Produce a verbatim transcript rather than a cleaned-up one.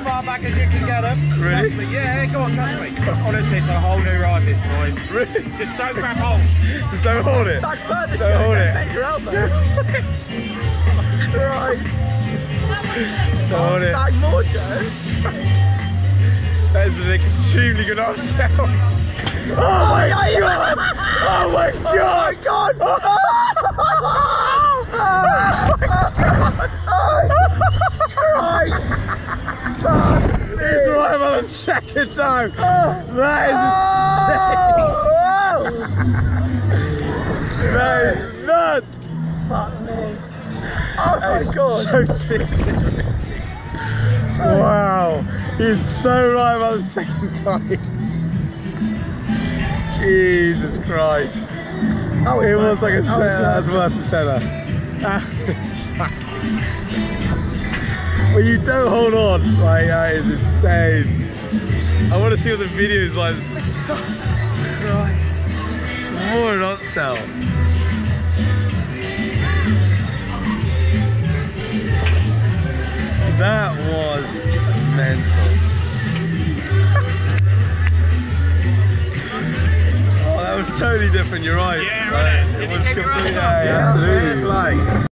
far back as you can get them. Really? Trust me. Yeah, go on, trust me. Honestly, it's a whole new ride, this, boys. Really? Just don't grab hold. Just don't hold it. Back further, Don't Joe. hold it. Bend your elbows. Christ. Don't hold it. Back more, Joe. That is an extremely good upsell. Oh my god! Oh my god! Oh my god! Christ! It's right on the second time! That is insane! That is nuts! Fuck me. Oh That my is god! so twisted. Wow! He's so right about the second time. Jesus Christ. That was It nice, was like a man. That tenner, was that's nice. worth a tenner. That was fucking Well, you don't hold on, like that is insane. I want to see what the video is like the second time. Christ. What an upsell. That was mental. Oh, that was totally different, you're right. Yeah, Like, right. it Did you was take your completely, eyes off? yeah, Yeah, absolutely. fair play.